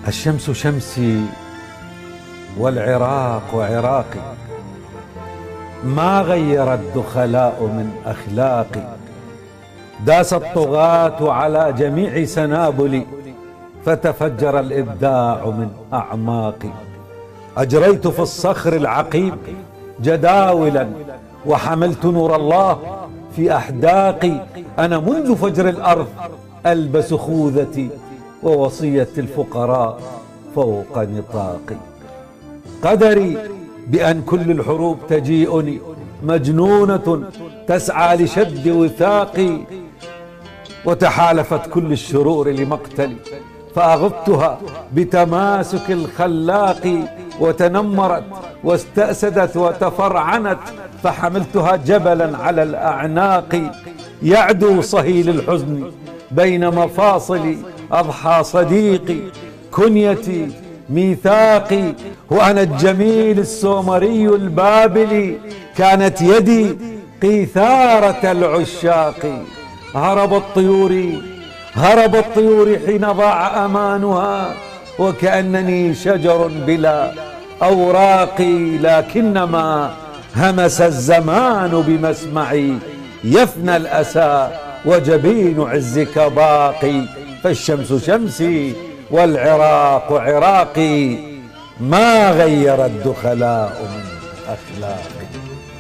الشمس شمسي والعراق عراقي، ما غير الدخلاء من أخلاقي. داس الطغاة على جميع سنابلي، فتفجر الإبداع من أعماقي. أجريت في الصخر العقيم جداولا، وحملت نور الله في أحداقي. أنا منذ فجر الأرض ألبس خوذتي، ووصية الفقراء فوق نطاقي. قدري بأن كل الحروب تجيئني، مجنونة تسعى لشد وثاقي. وتحالفت كل الشرور لمقتلي، فأغضتها بتماسك الخلاق. وتنمرت واستأسدت وتفرعنت، فحملتها جبلا على الأعناق. يعدو صهيل الحزن بين مفاصلي، أضحى صديقي كنيتي ميثاقي. وأنا الجميل السومري البابلي، كانت يدي قيثارة العشاق. هرب الطيور حين ضاع أمانها، وكأنني شجر بلا أوراق. لكنما همس الزمان بمسمعي، يفنى الأسى وجبين عزك باقي. فالشمس شمسي والعراق عراقي، ما غير الدخلاء من أخلاقي.